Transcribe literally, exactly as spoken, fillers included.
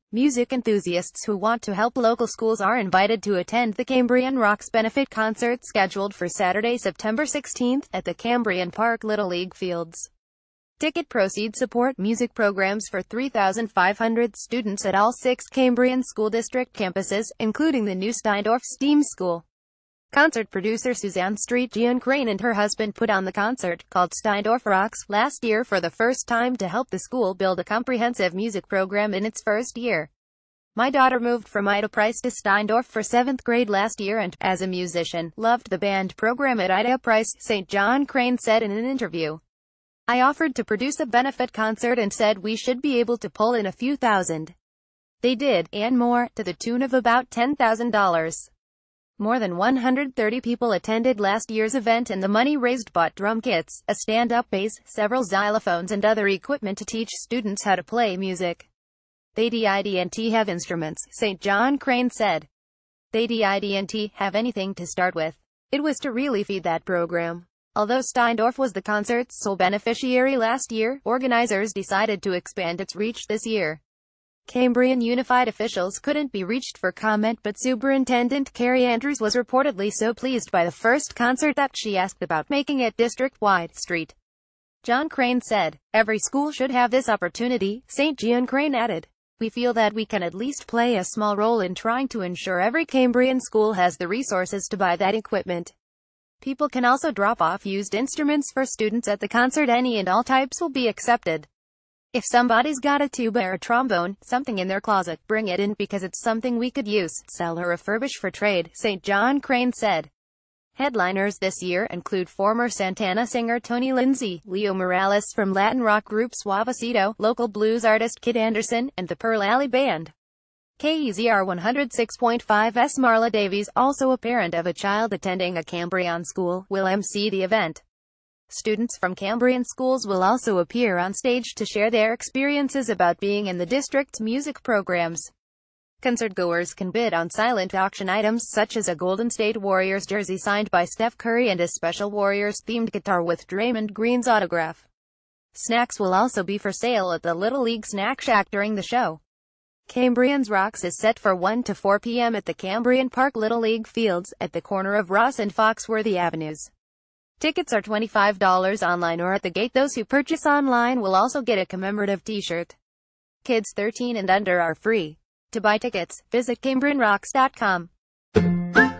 Music enthusiasts who want to help local schools are invited to attend the Cambrian Rocks Benefit concert scheduled for Saturday, September sixteenth, at the Cambrian Park Little League Fields. Ticket proceeds support music programs for three thousand five hundred students at all six Cambrian School District campuses, including the new Steindorf STEAM School. Concert producer Suzanne Street Gian Crane and her husband put on the concert, called Steindorf Rocks, last year for the first time to help the school build a comprehensive music program in its first year. My daughter moved from Ida Price to Steindorf for seventh grade last year and, as a musician, loved the band program at Ida Price, Saint John Crane said in an interview. I offered to produce a benefit concert and said we should be able to pull in a few thousand. They did, and more, to the tune of about ten thousand dollars. More than one hundred thirty people attended last year's event and the money raised bought drum kits, a stand-up bass, several xylophones and other equipment to teach students how to play music. They didn't have instruments, Saint John Crane said. They didn't have anything to start with. It was to really feed that program. Although Steindorf was the concert's sole beneficiary last year, organizers decided to expand its reach this year. Cambrian Unified officials couldn't be reached for comment, but Superintendent Carrie Andrews was reportedly so pleased by the first concert that she asked about making it district-wide. Street John Crane said, "Every school should have this opportunity," Saint John Crane added. "We feel that we can at least play a small role in trying to ensure every Cambrian school has the resources to buy that equipment. People can also drop off used instruments for students at the concert. Any and all types will be accepted. If somebody's got a tuba or a trombone, something in their closet, bring it in because it's something we could use, sell or refurbish for trade," Saint John Crane said. Headliners this year include former Santana singer Tony Lindsay, Leo Morales from Latin rock group Suavecito, local blues artist Kid Anderson, and the Pearl Alley Band. K E Z R one oh six point five's Marla Davies, also a parent of a child attending a Cambrian school, will emcee the event. Students from Cambrian schools will also appear on stage to share their experiences about being in the district's music programs. Concertgoers can bid on silent auction items such as a Golden State Warriors jersey signed by Steph Curry and a special Warriors-themed guitar with Draymond Green's autograph. Snacks will also be for sale at the Little League Snack Shack during the show. Cambrian's Rocks is set for one to four p m at the Cambrian Park Little League Fields, at the corner of Ross and Foxworthy Avenues. Tickets are twenty-five dollars online or at the gate. Those who purchase online will also get a commemorative t-shirt. Kids thirteen and under are free. To buy tickets, visit cambrian rocks dot com.